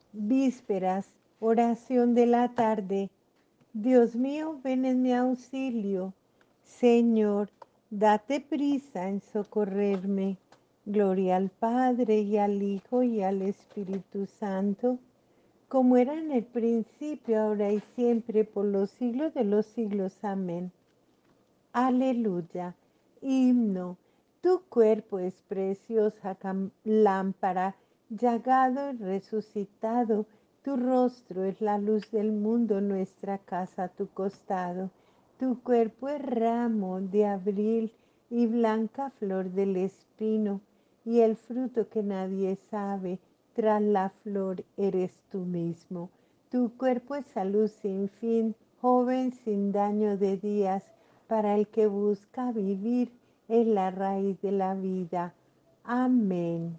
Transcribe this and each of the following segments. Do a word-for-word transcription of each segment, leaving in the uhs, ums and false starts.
Vísperas, oración de la tarde. Dios mío, ven en mi auxilio. Señor, date prisa en socorrerme. Gloria al Padre y al Hijo y al Espíritu Santo, como era en el principio, ahora y siempre, por los siglos de los siglos. Amén. Aleluya. Himno. Tu cuerpo es preciosa lámpara, llagado y resucitado. Tu rostro es la luz del mundo, nuestra casa a tu costado. Tu cuerpo es ramo de abril y blanca flor del espino, y el fruto que nadie sabe, tras la flor eres tú mismo. Tu cuerpo es salud sin fin, joven sin daño de días, para el que busca vivir es la raíz de la vida. Amén.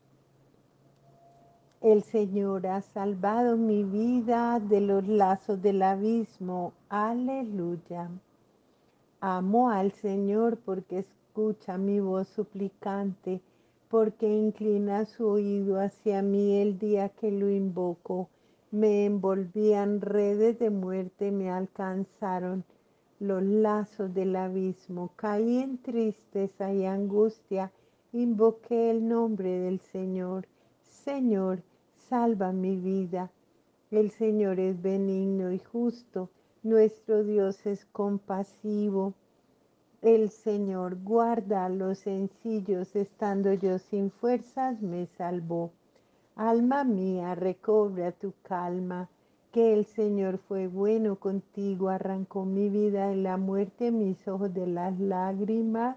El Señor ha salvado mi vida de los lazos del abismo. Aleluya. Amo al Señor porque escucha mi voz suplicante, porque inclina su oído hacia mí el día que lo invoco. Me envolvían redes de muerte, me alcanzaron los lazos del abismo. Caí en tristeza y angustia, invoqué el nombre del Señor. Señor, salva mi vida. El Señor es benigno y justo, nuestro Dios es compasivo. El Señor guarda a los sencillos, estando yo sin fuerzas me salvó. Alma mía, recobra tu calma, que el Señor fue bueno contigo, arrancó mi vida de la muerte, mis ojos de las lágrimas,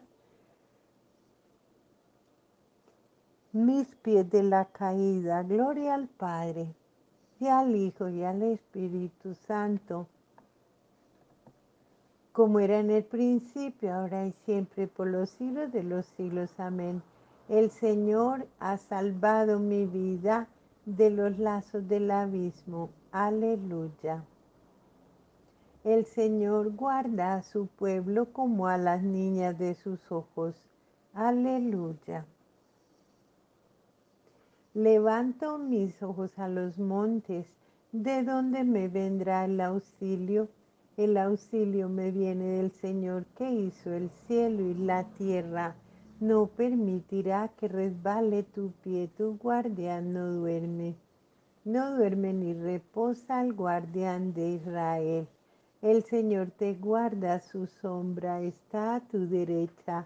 mis pies de la caída. Gloria al Padre, y al Hijo, y al Espíritu Santo, como era en el principio, ahora y siempre, por los siglos de los siglos. Amén. El Señor ha salvado mi vida de los lazos del abismo. Aleluya. El Señor guarda a su pueblo como a las niñas de sus ojos. Aleluya. Levanto mis ojos a los montes, ¿de dónde me vendrá el auxilio? El auxilio me viene del Señor que hizo el cielo y la tierra. No permitirá que resbale tu pie, tu guardián no duerme. No duerme ni reposa el guardián de Israel. El Señor te guarda, su sombra está a tu derecha.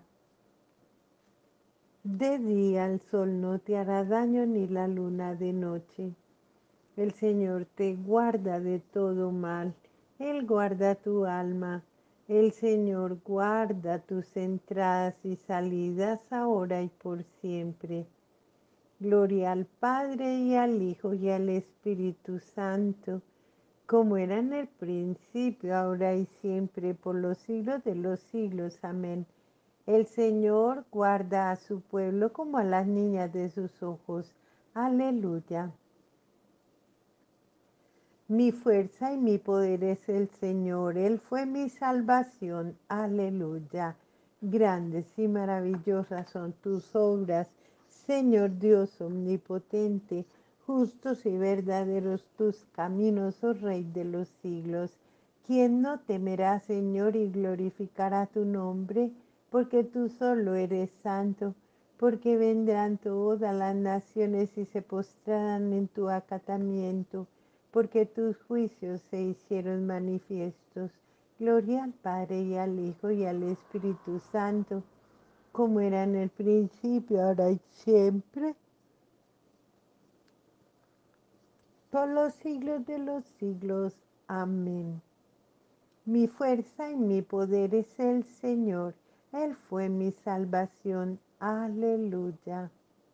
De día el sol no te hará daño ni la luna de noche. El Señor te guarda de todo mal. Él guarda tu alma. El Señor guarda tus entradas y salidas ahora y por siempre. Gloria al Padre y al Hijo y al Espíritu Santo, como era en el principio, ahora y siempre, por los siglos de los siglos. Amén. El Señor guarda a su pueblo como a las niñas de sus ojos. Aleluya. Mi fuerza y mi poder es el Señor. Él fue mi salvación. Aleluya. Grandes y maravillosas son tus obras, Señor Dios omnipotente. Justos y verdaderos tus caminos, oh Rey de los siglos. ¿Quién no temerá, Señor, y glorificará tu nombre? Porque tú solo eres santo. Porque vendrán todas las naciones y se postrarán en tu acatamiento, porque tus juicios se hicieron manifiestos. Gloria al Padre y al Hijo y al Espíritu Santo, como era en el principio, ahora y siempre, por los siglos de los siglos. Amén. Mi fuerza y mi poder es el Señor. Él fue mi salvación. Aleluya.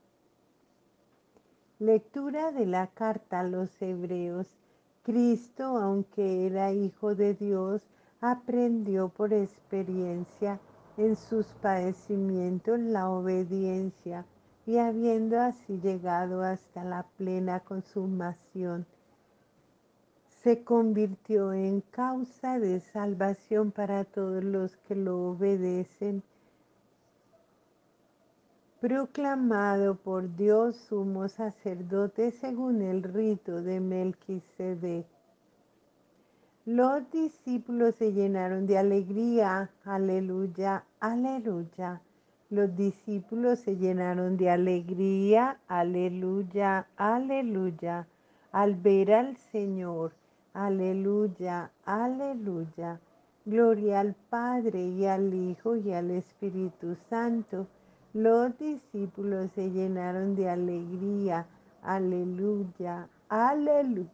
Lectura de la carta a los Hebreos. Cristo, aunque era Hijo de Dios, aprendió por experiencia en sus padecimientos la obediencia, y habiendo así llegado hasta la plena consumación, se convirtió en causa de salvación para todos los que lo obedecen, proclamado por Dios sumo sacerdote según el rito de Melquisedec. Los discípulos se llenaron de alegría, aleluya, aleluya. Los discípulos se llenaron de alegría, aleluya, aleluya, al ver al Señor, aleluya, aleluya. Gloria al Padre y al Hijo y al Espíritu Santo. Los discípulos se llenaron de alegría, aleluya, aleluya.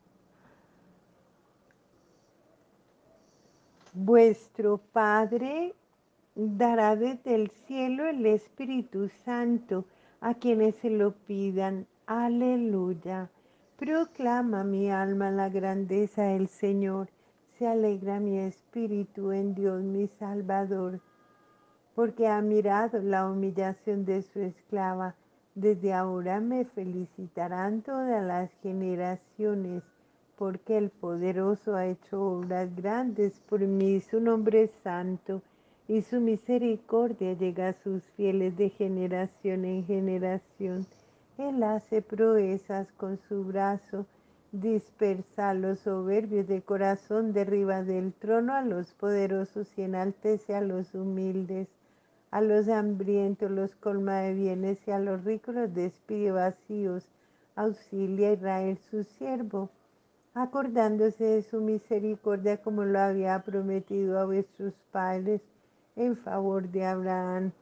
Vuestro Padre dará desde el cielo el Espíritu Santo a quienes se lo pidan. Aleluya. Proclama mi alma la grandeza del Señor. Se alegra mi espíritu en Dios mi Salvador, porque ha mirado la humillación de su esclava. Desde ahora me felicitarán todas las generaciones, porque el poderoso ha hecho obras grandes por mí. Su nombre es santo, y su misericordia llega a sus fieles de generación en generación. Él hace proezas con su brazo, dispersa a los soberbios de corazón, derriba del trono a los poderosos y enaltece a los humildes. A los hambrientos los colma de bienes y a los ricos los despide vacíos. Auxilia a Israel su siervo, acordándose de su misericordia como lo había prometido a vuestros padres, en favor de Abraham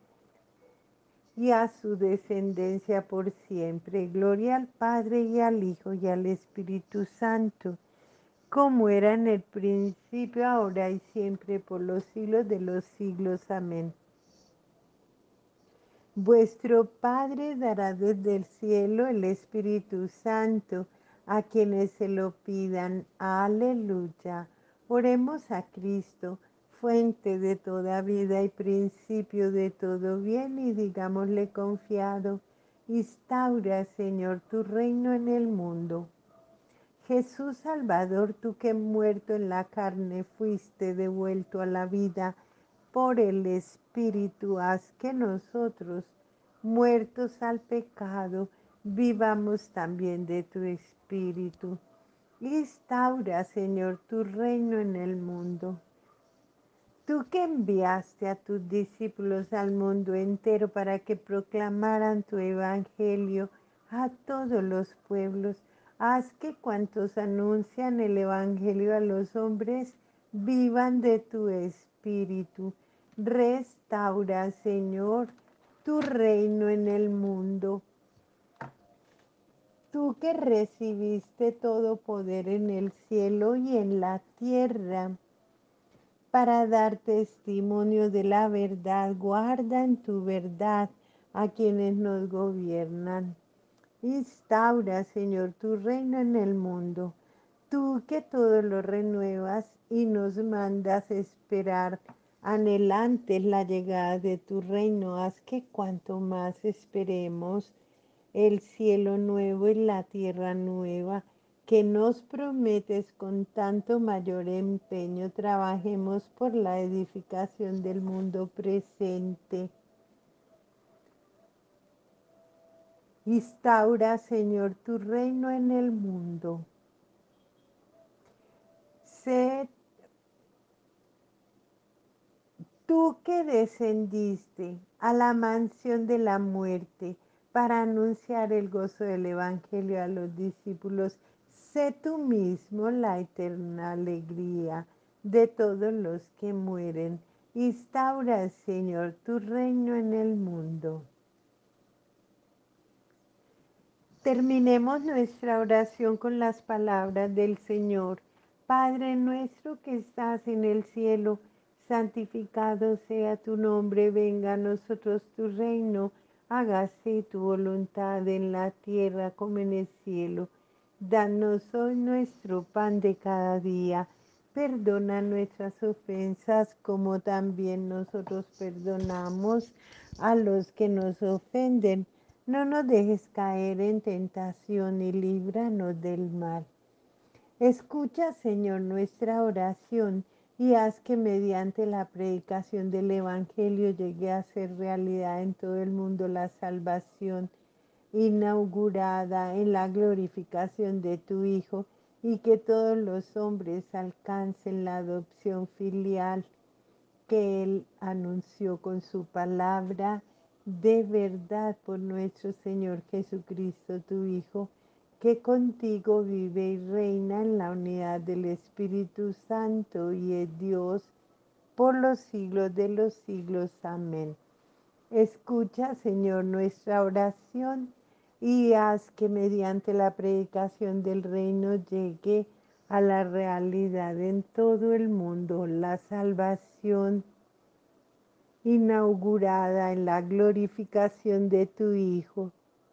y a su descendencia por siempre. Gloria al Padre y al Hijo y al Espíritu Santo, como era en el principio, ahora y siempre, por los siglos de los siglos. Amén. Vuestro Padre dará desde el cielo el Espíritu Santo a quienes se lo pidan. Aleluya. Oremos a Cristo, fuente de toda vida y principio de todo bien, y digámosle confiado: instaura, Señor, tu reino en el mundo. Jesús Salvador, tú que muerto en la carne fuiste devuelto a la vida por el Espíritu, haz que nosotros, muertos al pecado, vivamos también de tu Espíritu. Instaura, Señor, tu reino en el mundo. Tú que enviaste a tus discípulos al mundo entero para que proclamaran tu evangelio a todos los pueblos, haz que cuantos anuncian el evangelio a los hombres vivan de tu espíritu. Restaura, Señor, tu reino en el mundo. Tú que recibiste todo poder en el cielo y en la tierra, para dar testimonio de la verdad, guarda en tu verdad a quienes nos gobiernan. Instaura, Señor, tu reino en el mundo. Tú que todo lo renuevas y nos mandas esperar anhelantes la llegada de tu reino, haz que cuanto más esperemos el cielo nuevo y la tierra nueva que nos prometes con tanto mayor empeño, trabajemos por la edificación del mundo presente. Instaura, Señor, tu reino en el mundo. Sé tú que descendiste a la mansión de la muerte para anunciar el gozo del Evangelio a los discípulos, sé tú mismo la eterna alegría de todos los que mueren. Instaura, Señor, tu reino en el mundo. Terminemos nuestra oración con las palabras del Señor. Padre nuestro que estás en el cielo, santificado sea tu nombre, venga a nosotros tu reino, hágase tu voluntad en la tierra como en el cielo. Danos hoy nuestro pan de cada día, perdona nuestras ofensas como también nosotros perdonamos a los que nos ofenden. No nos dejes caer en tentación y líbranos del mal. Escucha, Señor, nuestra oración y haz que mediante la predicación del Evangelio llegue a ser realidad en todo el mundo la salvación inaugurada en la glorificación de tu Hijo, y que todos los hombres alcancen la adopción filial que Él anunció con su palabra de verdad por nuestro Señor Jesucristo, tu Hijo, que contigo vive y reina en la unidad del Espíritu Santo y es Dios por los siglos de los siglos. Amén. Escucha, Señor, nuestra oración y haz que mediante la predicación del reino llegue a la realidad en todo el mundo la salvación inaugurada en la glorificación de tu Hijo.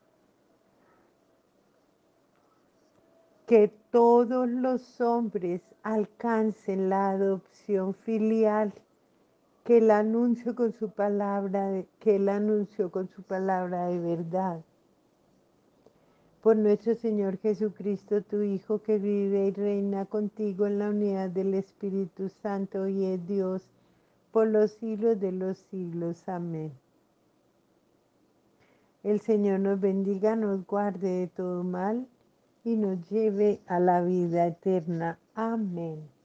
Que todos los hombres alcancen la adopción filial que Él anunció con su palabra, de, que Él anunció con su palabra de verdad. Por nuestro Señor Jesucristo, tu Hijo, que vive y reina contigo en la unidad del Espíritu Santo y es Dios por los siglos de los siglos. Amén. El Señor nos bendiga, nos guarde de todo mal y nos lleve a la vida eterna. Amén.